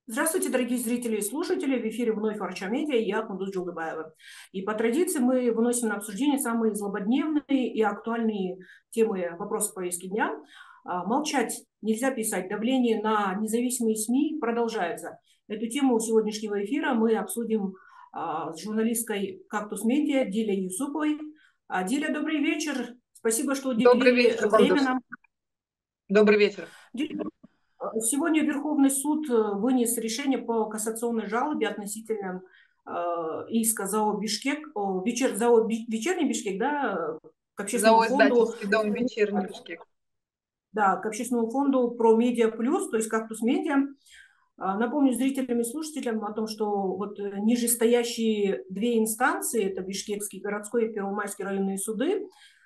Здравствуйте, дорогие зрители и слушатели. В эфире вновь Арча Медиа и я, Кундуз Джулыбаева. И по традиции мы выносим на обсуждение самые злободневные и актуальные темы вопросов повестки дня. Молчать нельзя писать. Давление на независимые СМИ продолжается. Эту тему сегодняшнего эфира мы обсудим с журналисткой «Кактус Медиа» Дилей Юсуповой. Диля, добрый вечер. Спасибо, что Добрый уделили вечер, время Кондус. нам. Добрый вечер. Диля, сегодня Верховный суд вынес решение по кассационной жалобе относительно иска ЗАО «Бишкек», ЗАО «Вечерний Бишкек», да, к общественному ЗАО фонду, «Издательский дом Вечерний Бишкек». да, к общественному фонду про Медиа Плюс, то есть «Кактус Медиа». Напомню зрителям и слушателям о том, что вот нижестоящие две инстанции, это Бишкекский городской и Первомайский районные суды,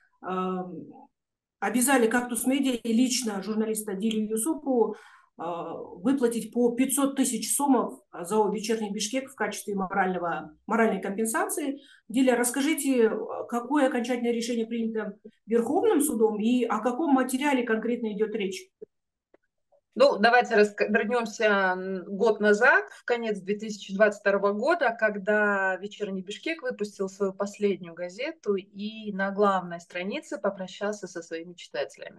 обязали «Кактус Медиа» и лично журналиста Дилю Юсупову выплатить по 500 тысяч сомов за «Вечерний Бишкек» в качестве моральной компенсации. Диля, расскажите, какое окончательное решение принято Верховным судом и о каком материале конкретно идет речь? Ну, давайте вернемся год назад, в конец 2022 года, когда «Вечерний Бишкек» выпустил свою последнюю газету и на главной странице попрощался со своими читателями.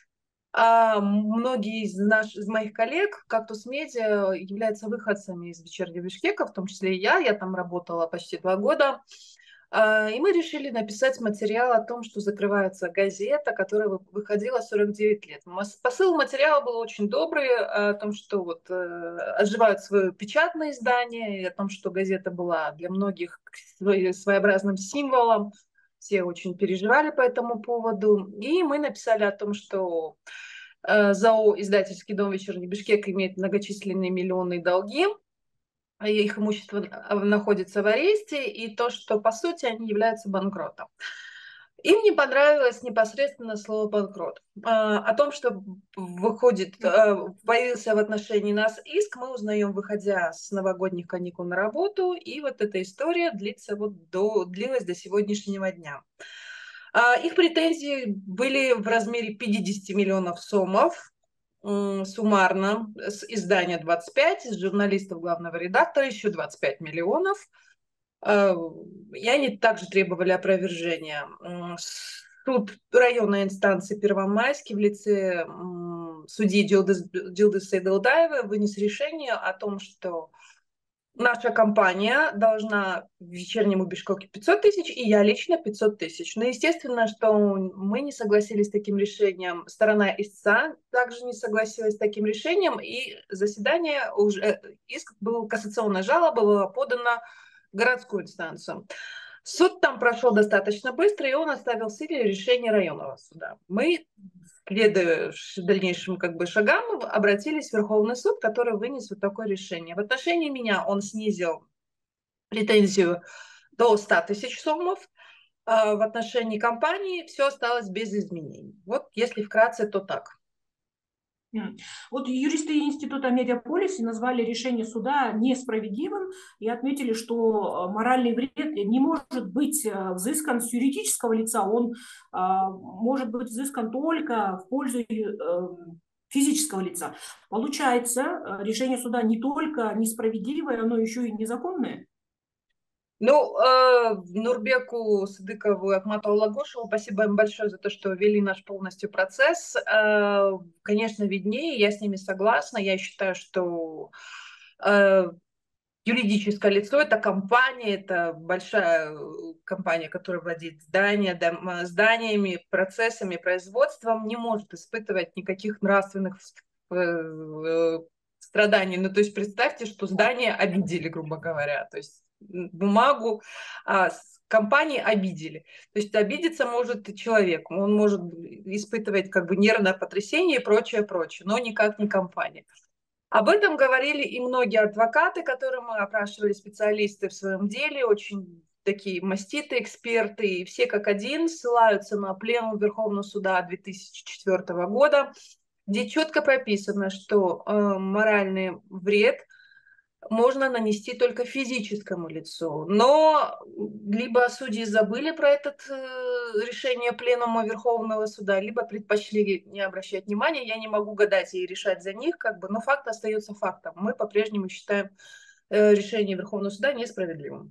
Многие из моих коллег, «Кактус Медиа», являются выходцами из «Вечернего Бишкека», в том числе и я там работала почти 2 года. И мы решили написать материал о том, что закрывается газета, которая выходила 49 лет. Посыл материала был очень добрый, о том, что оживают свое печатное издание, и о том, что газета была для многих своеобразным символом. Все очень переживали по этому поводу. И мы написали о том, что ЗАО «Издательский дом Вечерний Бишкек» имеет многочисленные миллионные долги, их имущество находится в аресте, и то, что, по сути, они являются банкротом. Им не понравилось непосредственно слово «банкрот». О том, что появился в отношении нас иск, мы узнаем, выходя с новогодних каникул на работу, и вот эта история длилась до сегодняшнего дня. Их претензии были в размере 50 миллионов сомов, суммарно, с издания 25, из журналистов главного редактора еще 25 миллионов. И они также требовали опровержения. Суд районной инстанции Первомайский в лице судьи Джилды Сейдалдаевой вынес решение о том, что наша компания должна «Вечернему Бишкеку» 500 тысяч, и я лично 500 тысяч. Но естественно, что мы не согласились с таким решением. Сторона истца также не согласилась с таким решением, и кассационная жалоба была подана в городскую инстанцию. Суд там прошел достаточно быстро, и он оставил в силе решение районного суда. Мы, следуя дальнейшим шагам, обратились в Верховный суд, который вынес вот такое решение. В отношении меня он снизил претензию до 100 тысяч сомов. В отношении компании все осталось без изменений. Вот если вкратце, то так. Вот юристы Института Медиаполис назвали решение суда несправедливым и отметили, что моральный вред не может быть взыскан с юридического лица, он может быть взыскан только в пользу физического лица. Получается, решение суда не только несправедливое, но еще и незаконное. Нурбеку Садыкову и Ахмату Лагушеву спасибо им большое за то, что вели наш полностью процесс. Конечно, виднее, я с ними согласна. Я считаю, что юридическое лицо – это компания, это большая компания, которая владеет зданиями, процессами, производством, не может испытывать никаких нравственных страданий. То есть представьте, что здание обидели, грубо говоря. То есть бумагу компании обидели. То есть обидеться может человек, он может испытывать нервное потрясение и прочее, но никак не компания. Об этом говорили и многие адвокаты, которые мы опрашивали, специалисты в своем деле, очень такие маститые эксперты, и все как один ссылаются на пленум Верховного суда 2004 года, где четко прописано, что моральный вред можно нанести только физическому лицу. Но либо судьи забыли про это решение Пленума Верховного Суда, либо предпочли не обращать внимания. Я не могу гадать и решать за них, как бы, но факт остается фактом. Мы по-прежнему считаем решение Верховного Суда несправедливым.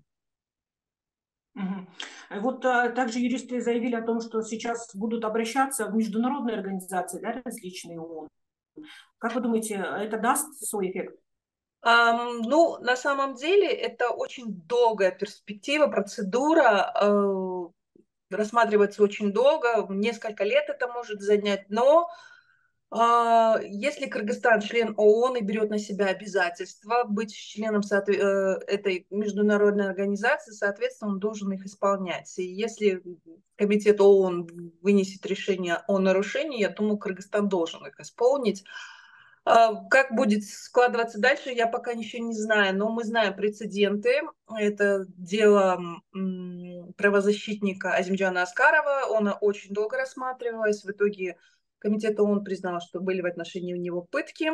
Мгм. Вот также юристы заявили о том, что сейчас будут обращаться в международные организации, да, различные ООН. Как вы думаете, это даст свой эффект? Ну, на самом деле, это очень долгая перспектива, процедура, рассматривается очень долго, несколько лет это может занять, но если Кыргызстан член ООН и берет на себя обязательства быть членом этой международной организации, соответственно, он должен их исполнять. И если комитет ООН вынесет решение о нарушении, я думаю, Кыргызстан должен их исполнить. Как будет складываться дальше, я пока еще не знаю, но мы знаем прецеденты. Это дело правозащитника Азимджана Аскарова. Оно очень долго рассматривалось. В итоге комитет ООН признал, что были в отношении него пытки.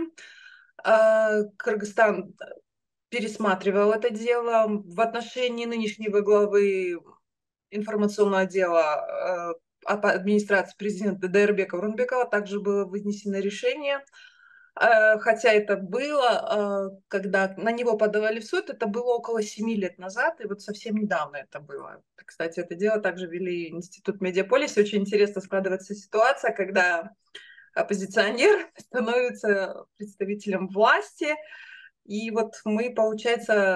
Кыргызстан пересматривал это дело. В отношении нынешнего главы информационного отдела администрации президента Дайырбека Урунбекова также было вынесено решение. Хотя это было, когда на него подавали в суд, это было около 7 лет назад, и вот совсем недавно это было. Кстати, это дело также вели Институт Медиаполис. Очень интересно складывается ситуация, когда оппозиционер становится представителем власти, и вот мы, получается,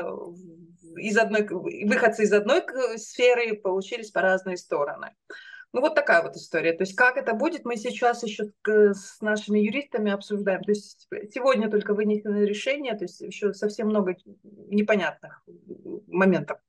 выходцы из одной сферы получились по разные стороны. Ну, вот такая вот история. То есть как это будет, мы сейчас еще с нашими юристами обсуждаем. То есть сегодня только вынесено решение, то есть еще совсем много непонятных моментов.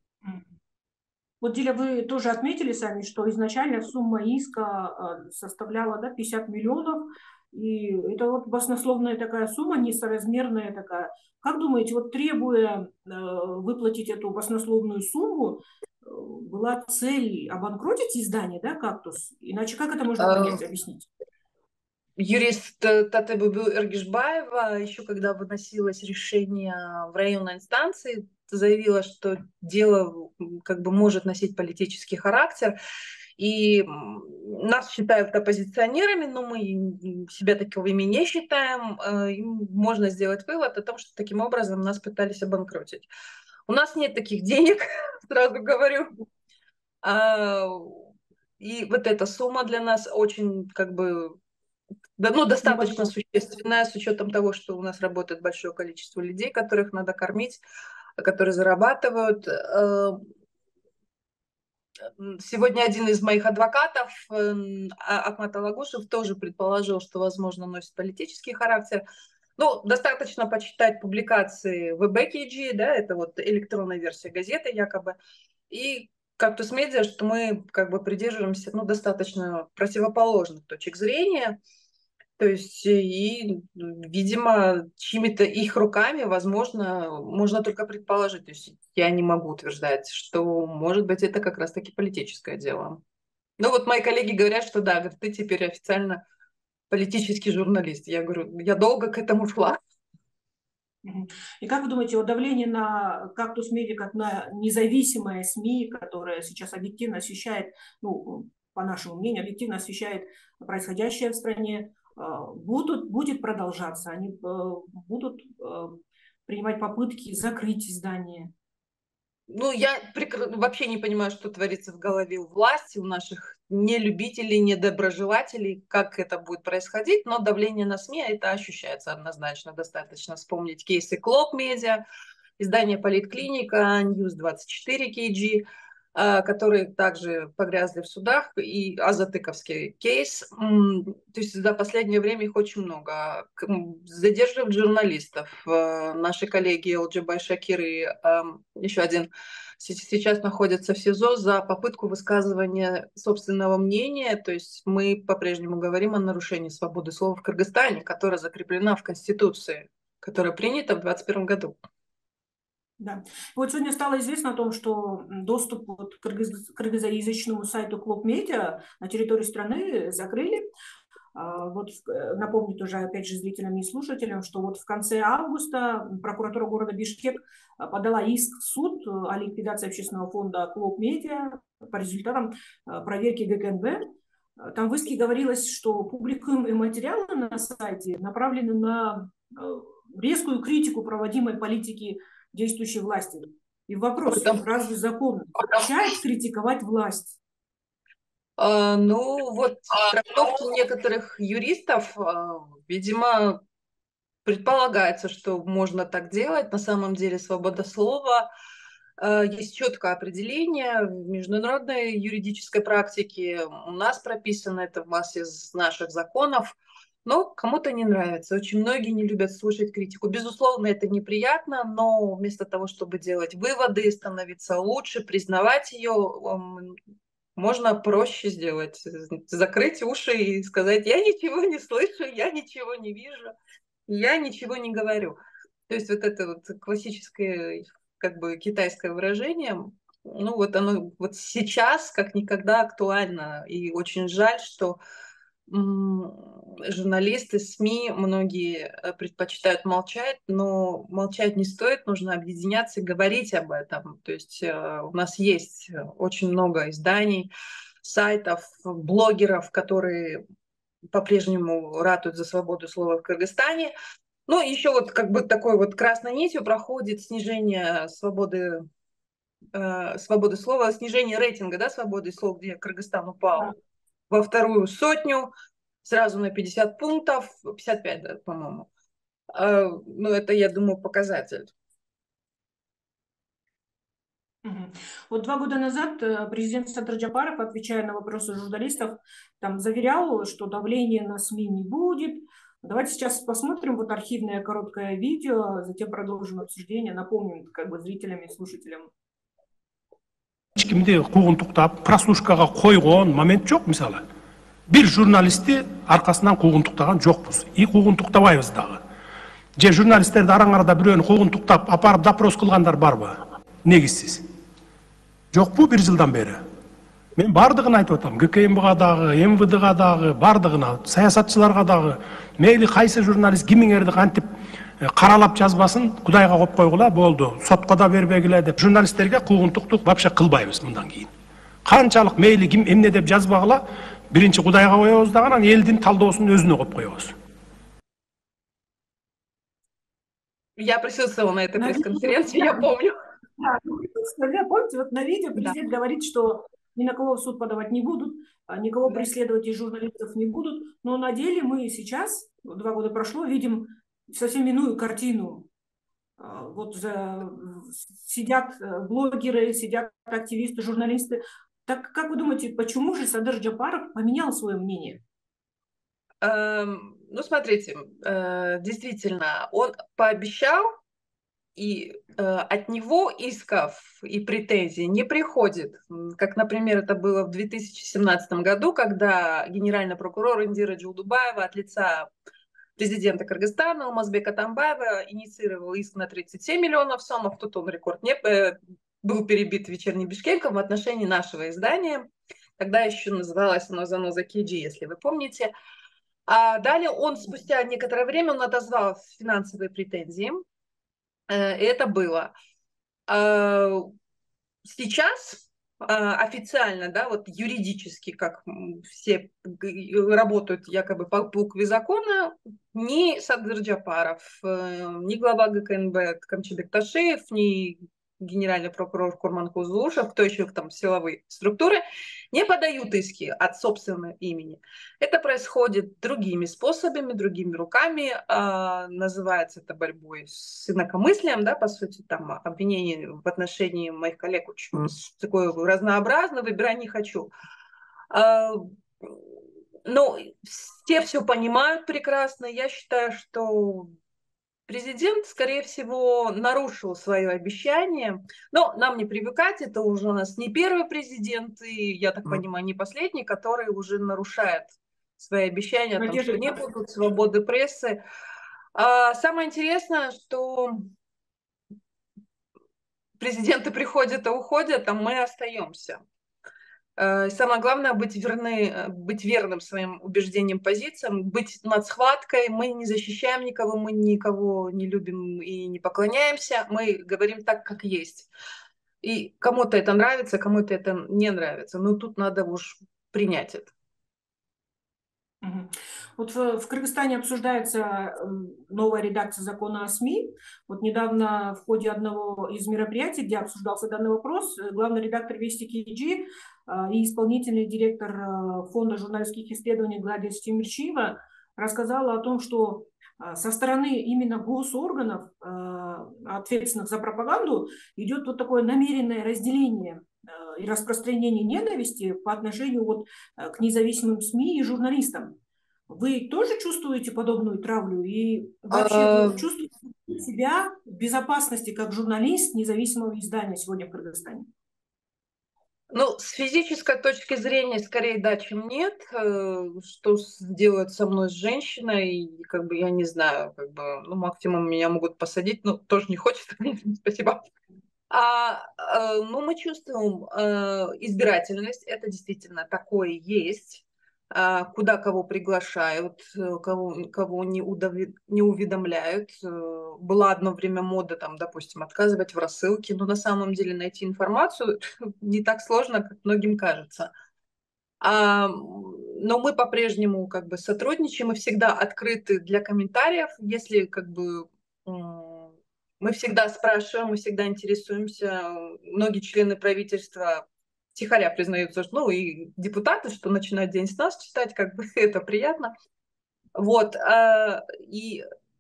Вот, Диля, вы тоже отметили сами, что изначально сумма иска составляла, да, 50 миллионов, и это вот баснословная такая сумма, несоразмерная такая. Как думаете, вот требуя выплатить эту баснословную сумму, была цель обанкротить издание, да, «Кактус»? Иначе как это можно понять, объяснить? Юрист Татыбүбү Эргишбаева, еще когда выносилось решение в районной инстанции, заявила, что дело как бы может носить политический характер. И нас считают оппозиционерами, но мы себя таковыми не считаем. Можно сделать вывод о том, что таким образом нас пытались обанкротить. У нас нет таких денег, сразу говорю. И вот эта сумма для нас очень как бы достаточно Небольшой. существенная, с учетом того, что у нас работает большое количество людей, которых надо кормить, которые зарабатывают. Сегодня один из моих адвокатов, Ахмат Алагушев, тоже предположил, что, возможно, носит политический характер. Ну, достаточно почитать публикации в WebKG, да, это вот электронная версия газеты якобы, и Кактус Медиа, что мы как бы придерживаемся, достаточно противоположных точек зрения. То есть, и, видимо, чьими-то их руками, возможно, можно только предположить. То есть я не могу утверждать, что, может быть, это как раз-таки политическое дело. Ну вот мои коллеги говорят, что да, говорят, ты теперь официально политический журналист. Я говорю, я долго к этому шла. И как вы думаете, вот давление на «Кактус Медиа» как на независимое СМИ, которое сейчас объективно освещает, ну, по нашему мнению, объективно освещает происходящее в стране, будет продолжаться? Они будут принимать попытки закрыть издание? Я вообще не понимаю, что творится в голове у власти, у наших нелюбителей, недоброжелателей, как это будет происходить, но давление на СМИ это ощущается однозначно. Достаточно вспомнить кейсы Клоп Медиа, издание Политклиника, News24 KG, которые также погрязли в судах, и Азатыковский кейс. То есть за последнее время их очень много. Задерживают журналистов. Наши коллеги Элджибай Шакир и еще один сейчас находятся в СИЗО за попытку высказывания собственного мнения. То есть мы по-прежнему говорим о нарушении свободы слова в Кыргызстане, которая закреплена в Конституции, которая принята в 2021 году. Да. Вот сегодня стало известно о том, что доступ вот к кыргызоязычному сайту Клуб Медиа на территории страны закрыли. Напомню тоже, опять же, зрителям и слушателям, что вот в конце августа прокуратура города Бишкек подала иск в суд о ликвидации общественного фонда «Клуб Медиа» по результатам проверки ГКНБ. Там в иске говорилось, что публикуемые материалы на сайте направлены на резкую критику проводимой политики действующей власти. И вопрос, разве закон запрещает критиковать власть? Ну, вот трактовки некоторых юристов, видимо, предполагается, что можно так делать. На самом деле свобода слова есть четкое определение в международной юридической практике. У нас прописано это в массе из наших законов. Но кому-то не нравится. Очень многие не любят слушать критику. Безусловно, это неприятно, но вместо того, чтобы делать выводы, становиться лучше, признавать ее, можно проще сделать. Закрыть уши и сказать: я ничего не слышу, я ничего не вижу, я ничего не говорю. То есть вот это вот классическое, как бы, китайское выражение, ну вот оно вот сейчас как никогда актуально. И очень жаль, что журналисты, СМИ, многие предпочитают молчать, но молчать не стоит, нужно объединяться и говорить об этом. То есть у нас есть очень много изданий, сайтов, блогеров, которые по-прежнему ратуют за свободу слова в Кыргызстане. Ну, еще вот как бы такой вот красной нитью проходит снижение свободы слова, снижение рейтинга, да, свободы слова, где Кыргызстан упал во вторую сотню, сразу на 50 пунктов, 55, да, по-моему. Ну, это, я думаю, показатель. Вот 2 года назад президент Садыр Джапаров, отвечая на вопросы журналистов, там заверял, что давления на СМИ не будет. Давайте сейчас посмотрим вот архивное короткое видео, затем продолжим обсуждение, напомним как бы зрителям и слушателям. Ешкимди куугунтуктап прослушкага койгон момент жок. Мисалы бир журналистти аркасынан куугунтуктаган жокпуз и куугунтуктабайбыз дагы. Же журналисттерди араңарда бирөөнү куугунтуктап апарып допрос кылгандар барбы? Негизсиз жокпу? 1 жылдан бери мен бардыгын айтып атам. ГКМБга дагы, МВДга дагы, бардыгына, саясатчыларга дагы, мейли кайсы журналист кимиңерди кантип каралап жазбасын Кудайга коюп койгула, болду. Сотко да бербегиле деп журналисттерге куугунтукту вообще кылбайбыз мындан кийин. Канчалык мейли ким эмне деп жазбагыла, биринчи Кудайга коебуз дагы, анан элдин талдоосун өзүнө коюп коебуз. Я присутствовала на этой пресс-конференции, я помню. Помните, вот на видео президент говорит, что ни на кого в суд подавать не будут, никого преследовать из журналистов не будут, но на деле мы сейчас, 2 года прошло, видим совсем иную картину. Вот сидят блогеры, сидят активисты, журналисты. Так как вы думаете, почему же Садыр Джапаров поменял свое мнение? Ну, смотрите, действительно, он пообещал, и от него исков и претензий не приходит. Как, например, это было в 2017 году, когда генеральный прокурор Индира Джулдубаева от лица президента Кыргызстана Алмазбека Атамбаева инициировал иск на 37 миллионов сомов. Тут он рекорд не был перебит вечерним Бишкеком в отношении нашего издания. Тогда еще называлось оно «Заноза Киджи», если вы помните. А далее он спустя некоторое время он отозвал финансовые претензии. Это было. Сейчас официально, да, вот юридически, как все работают якобы по букве закона, ни Садыр Джапаров, ни глава ГКНБ Камчыбек Ташиев, ни генеральный прокурор Курман Кузулушев, кто еще там силовые структуры, не подают иски от собственного имени. Это происходит другими способами, другими руками. Называется это борьбой с инакомыслием, да, по сути, там обвинение в отношении моих коллег очень такое разнообразное, выбирать не хочу. Но все понимают прекрасно. Я считаю, что президент, скорее всего, нарушил свое обещание, но нам не привыкать, это уже у нас не первый президент, и, я так понимаю, не последний, который уже нарушает свои обещания о том, что не будут свободы прессы. Самое интересное, что президенты приходят и уходят, а мы остаемся. Самое главное быть верным своим убеждениям, позициям, быть над схваткой. Мы не защищаем никого, мы никого не любим и не поклоняемся. Мы говорим так, как есть. И кому-то это нравится, кому-то это не нравится. Но тут надо уж принять это. Мгм. Вот в Кыргызстане обсуждается новая редакция закона о СМИ. Вот недавно в ходе одного из мероприятий, где обсуждался данный вопрос, главный редактор Вести KG и исполнительный директор Фонда журналистских исследований Гладис Тимирчиева рассказала о том, что со стороны именно госорганов, ответственных за пропаганду, идет вот такое намеренное разделение и распространение ненависти по отношению вот к независимым СМИ и журналистам. Вы тоже чувствуете подобную травлю? И вообще А, вы чувствуете себя в безопасности как журналист независимого издания сегодня в Кыргызстане? Ну, с физической точки зрения, скорее да, чем нет. Что делают со мной с женщиной, как бы я не знаю, как бы, ну, максимум меня могут посадить, но тоже не хочется, конечно, спасибо. Ну, мы чувствуем избирательность, это действительно такое есть. Куда кого приглашают, кого не уведомляют. Была одно время мода, там, допустим, отказывать в рассылке, но на самом деле найти информацию не так сложно, как многим кажется. Но мы по-прежнему как бы сотрудничаем и всегда открыты для комментариев, если как бы мы всегда спрашиваем, мы всегда интересуемся. Многие члены правительства тихоря признаются, что, ну и депутаты, что начинают день с нас читать, как бы это приятно. Вот. И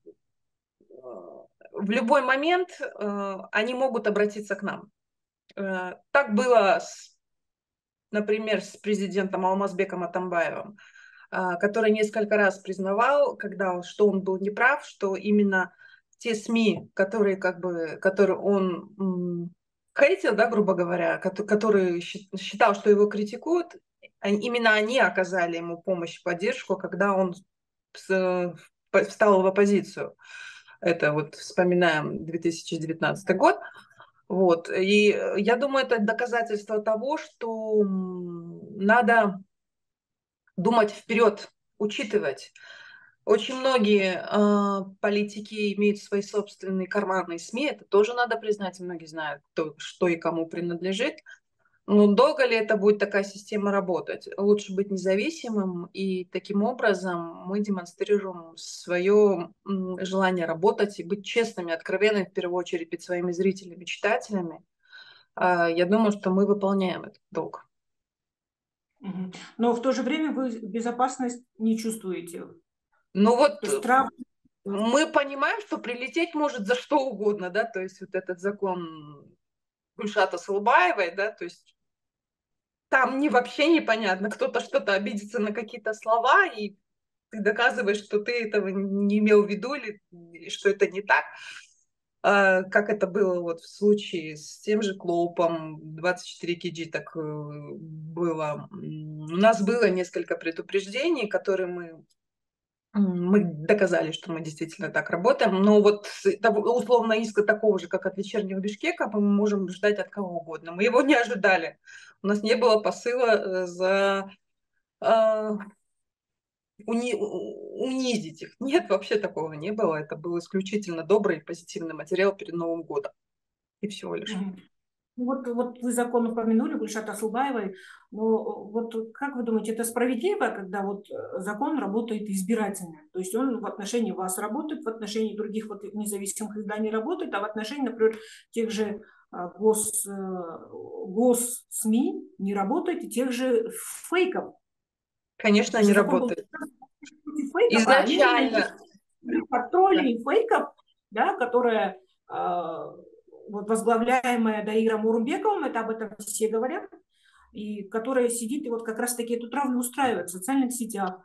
в любой момент они могут обратиться к нам. Так было, например, с президентом Алмазбеком Атамбаевым, который несколько раз признавал, что он был неправ, что именно те СМИ, которые он хейтил, да, грубо говоря, которые считал, что его критикуют, именно они оказали ему помощь, поддержку, когда он встал в оппозицию. Это вот вспоминаем 2019 год. Вот. И я думаю, это доказательство того, что надо думать вперед, учитывать. Очень многие политики имеют свои собственные карманные СМИ, это тоже надо признать, многие знают, что и кому принадлежит. Но долго ли это будет такая система работать? Лучше быть независимым, и таким образом мы демонстрируем свое желание работать и быть честными, откровенными, в первую очередь, перед своими зрителями, читателями. Я думаю, что мы выполняем этот долг. Но в то же время вы безопасность не чувствуете. Ну вот То есть страх. мы понимаем, что прилететь может за что угодно, да, то есть вот этот закон Гульшата Салбаевой, да, то есть там вообще непонятно, кто-то что-то обидится на какие-то слова, и ты доказываешь, что ты этого не имел в виду или что это не так. Как это было вот в случае с тем же Клоупом, 24 KG так было. У нас было несколько предупреждений, которые мы доказали, что мы действительно так работаем, но вот условно иска такого же, как от вечернего Бишкека, мы можем ждать от кого угодно. Мы его не ожидали. У нас не было посыла унизить их. Нет, вообще такого не было. Это был исключительно добрый и позитивный материал перед Новым годом. И всего лишь. Вот вы закон упомянули, Гульшат Асылбаевой, но вот как вы думаете, это справедливо, когда вот закон работает избирательно? То есть он в отношении вас работает, в отношении других вот независимых изданий работает, а в отношении, например, тех же гос-СМИ не работает, и тех же фейков. Конечно, Это они же закон был работают. против фейков, а Изначально. именно троллей и фейков, да, которые вот возглавляемая Даиром Мурумбековым, это об этом все говорят, и которая сидит и вот как раз-таки эту травлю устраивает в социальных сетях.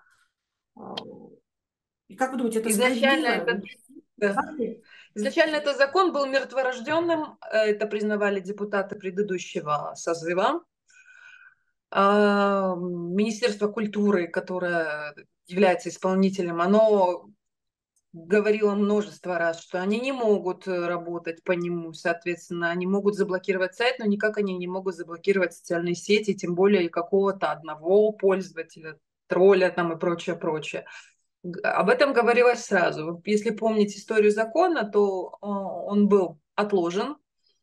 И как вы думаете, это Изначально справедливо? Изначально этот закон был мертворожденным, это признавали депутаты предыдущего созыва. Министерство культуры, которое является исполнителем, оно говорила множество раз, что они не могут работать по нему, соответственно, они могут заблокировать сайт, но никак они не могут заблокировать социальные сети, тем более и какого-то одного пользователя, тролля там и прочее, прочее. Об этом говорилось сразу. Если помнить историю закона, то он был отложен.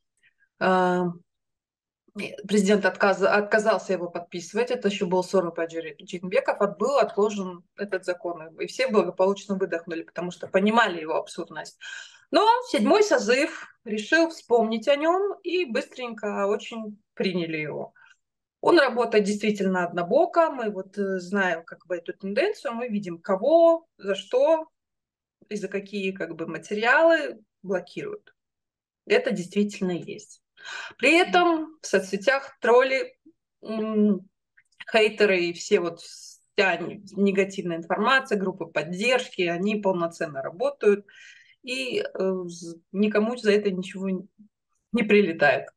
Президент отказался его подписывать. Это еще был Сооронбай Жээнбеков. Был отложен этот закон. И все благополучно выдохнули, потому что понимали его абсурдность. Но 7-й созыв решил вспомнить о нем и быстренько очень приняли его. Он работает действительно однобоко. Мы вот знаем как бы эту тенденцию. Мы видим, кого, за что и за какие как бы материалы блокируют. Это действительно есть. При этом в соцсетях тролли, хейтеры и все вот вся негативная информация, группы поддержки, они полноценно работают, и никому за это ничего не прилетает.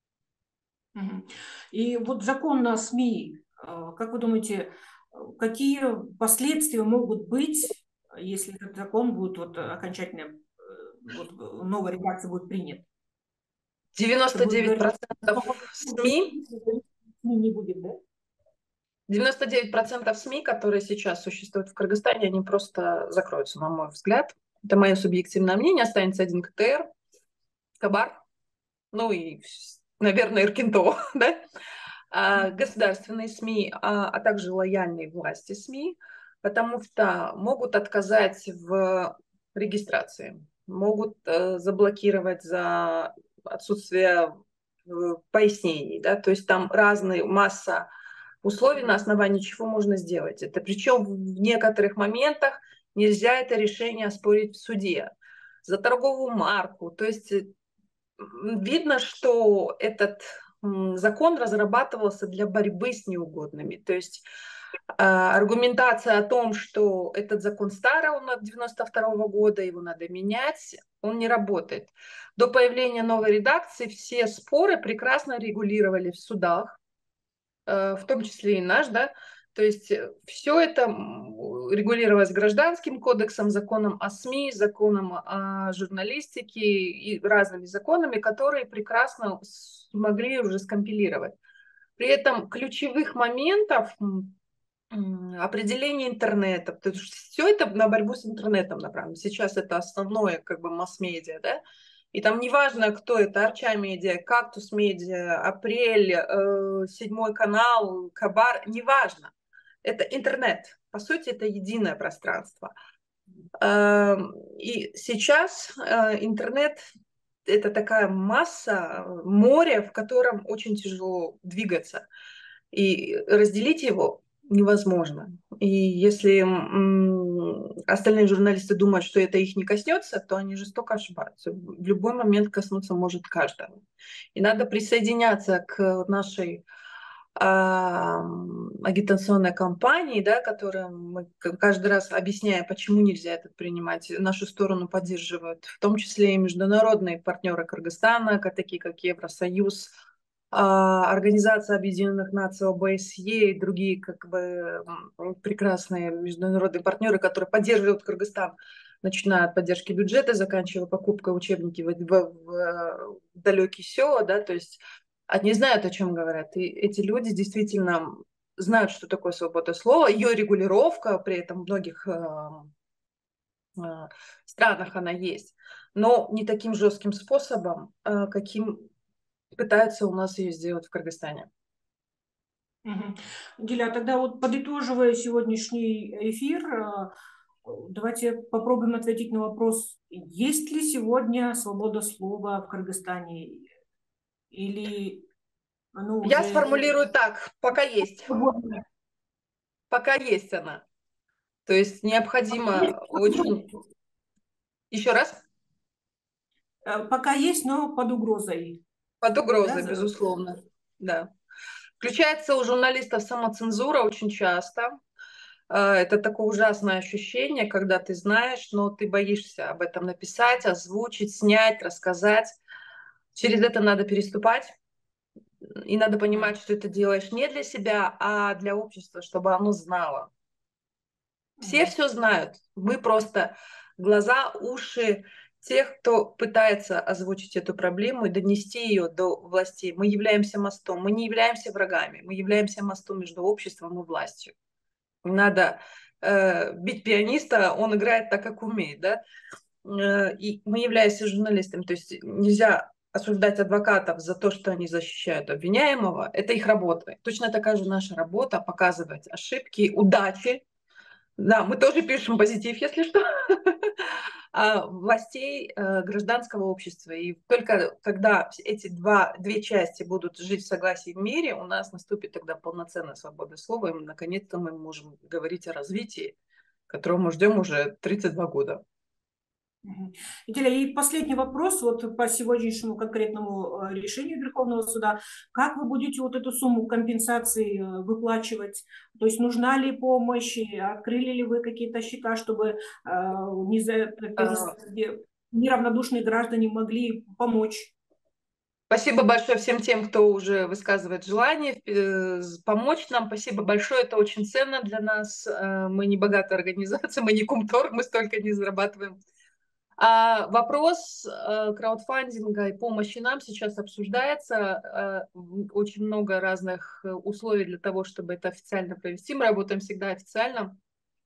И вот закон на СМИ, как вы думаете, какие последствия могут быть, если этот закон будет вот окончательно, вот, новая редакция будет принята? 99% СМИ, не будет, да? 99% СМИ, которые сейчас существуют в Кыргызстане, они просто закроются, на мой взгляд. Это мое субъективное мнение. Останется один КТР, Кабар, ну и, наверное, Иркинто, да? Государственные СМИ, а также лояльные власти СМИ, потому что могут отказать в регистрации, могут заблокировать за отсутствие пояснений, да, то есть там разные масса условий, на основании чего можно сделать это. Причем в некоторых моментах нельзя это решение оспорить в суде за торговую марку. То есть видно, что этот закон разрабатывался для борьбы с неугодными. То есть аргументация о том, что этот закон старый, он от 92 года, его надо менять, он не работает. До появления новой редакции все споры прекрасно регулировали в судах, в том числе и наш, да, то есть все это регулировалось Гражданским кодексом, законом о СМИ, законом о журналистике и разными законами, которые прекрасно смогли уже скомпилировать. При этом ключевых моментов определение интернета, потому что все это на борьбу с интернетом направлено. Сейчас это основное как бы масс-медиа, да, и там неважно, кто это, Арча медиа, Кактус медиа, Апрель, 7-й канал, Кабар, неважно. Это интернет. По сути, это единое пространство. И сейчас интернет – это такая масса, море, в котором очень тяжело двигаться. И разделить его невозможно. И если остальные журналисты думают, что это их не коснется, то они жестоко ошибаются. В любой момент коснуться может каждого. И надо присоединяться к нашей агитационной кампании, да, которую мы каждый раз объясняя, почему нельзя это принимать, нашу сторону поддерживают, в том числе и международные партнеры Кыргызстана, такие как Евросоюз, Организация Объединенных Наций, ОБСЕ и другие как бы прекрасные международные партнеры, которые поддерживают Кыргызстан, начиная от поддержки бюджета, заканчивая покупкой учебников в далекие села, да, то есть они знают, о чем говорят. И эти люди действительно знают, что такое свобода слова, ее регулировка, при этом в многих странах она есть, но не таким жестким способом, каким пытаются у нас ее сделать в Кыргызстане. Диля, тогда вот подытоживая сегодняшний эфир, давайте попробуем ответить на вопрос, есть ли сегодня свобода слова в Кыргызстане? Или Я сформулирую так, пока есть. Свободная. Пока есть она. То есть необходимо очень... Еще раз? Пока есть, но под угрозой. Под угрозой, Да? безусловно. Да. Включается у журналистов самоцензура очень часто. Это такое ужасное ощущение, когда ты знаешь, но ты боишься об этом написать, озвучить, снять, рассказать. Через это надо переступать. И надо понимать, что ты делаешь не для себя, а для общества, чтобы оно знало. Все знают. Мы просто глаза, уши тех, кто пытается озвучить эту проблему и донести ее до властей. Мы являемся мостом, мы не являемся врагами, мы являемся мостом между обществом и властью. Не надо бить пианиста, он играет так, как умеет, да? И мы являемся журналистами, то есть нельзя осуждать адвокатов за то, что они защищают обвиняемого, это их работа. Точно такая же наша работа показывать ошибки, удачи. Да, мы тоже пишем позитив, если что, властей, гражданского общества. И только когда эти две части будут жить в согласии в мире, у нас наступит тогда полноценная свобода слова, и наконец-то мы можем говорить о развитии, которого мы ждем уже 32 года. И последний вопрос вот по сегодняшнему конкретному решению Верховного суда. Как вы будете вот эту сумму компенсации выплачивать? То есть нужна ли помощь? Открыли ли вы какие-то счета, чтобы неравнодушные граждане могли помочь? Спасибо большое всем тем, кто уже высказывает желание помочь нам. Спасибо большое, это очень ценно для нас. Мы не богатая организация, мы не Кумторг, мы столько не зарабатываем. Вопрос краудфандинга и помощи нам сейчас обсуждается. Очень много разных условий для того, чтобы это официально провести. Мы работаем всегда официально.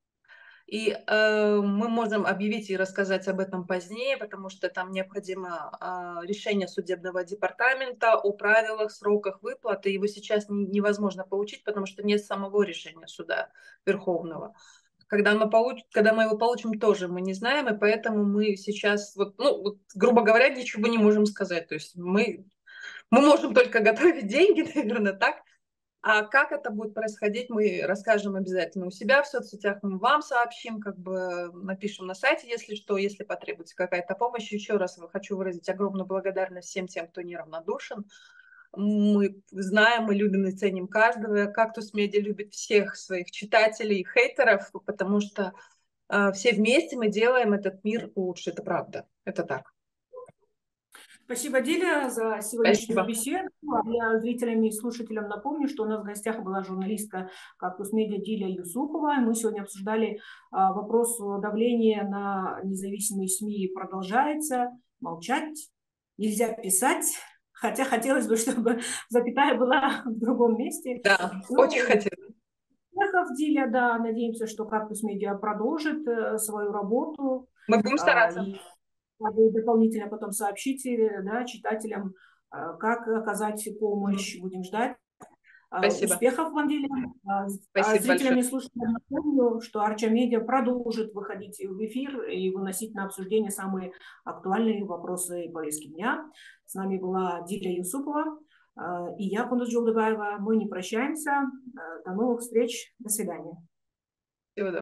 И мы можем объявить и рассказать об этом позднее, потому что там необходимо решение судебного департамента о правилах, сроках выплаты. Его сейчас невозможно получить, потому что нет самого решения суда Верховного. Когда мы его получим, тоже мы не знаем, и поэтому мы сейчас, грубо говоря, ничего не можем сказать. То есть мы можем только готовить деньги, наверное, так. А как это будет происходить, мы расскажем обязательно у себя в соцсетях, мы вам сообщим, напишем на сайте, если что, если потребуется какая-то помощь. Еще раз хочу выразить огромную благодарность всем тем, кто неравнодушен. Мы знаем, мы любим и ценим каждого. Кактус Медиа любит всех своих читателей и хейтеров, потому что все вместе мы делаем этот мир лучше. Это правда. Это так. Спасибо, Диля, за сегодняшнюю беседу. Я зрителям и слушателям напомню, что у нас в гостях была журналистка Кактус Медиа Диля Юсупова. Мы сегодня обсуждали вопрос давления на независимые СМИ продолжается. Молчать, нельзя писать. Хотя хотелось бы, чтобы запятая была в другом месте. Да, очень хотелось. Успехов, Диля, да. Надеемся, что Кактус Медиа продолжит свою работу. Мы будем стараться. Вы дополнительно потом сообщите, да, читателям, как оказать помощь. Будем ждать. Спасибо. Успехов вам, Диля. Зрителям и слушателям напомню, что Арча Медиа продолжит выходить в эфир и выносить на обсуждение самые актуальные вопросы повестки дня. С нами была Диля Юсупова и я, Кундуз Джолдыбаева. Мы не прощаемся. До новых встреч. До свидания. Всего доброго.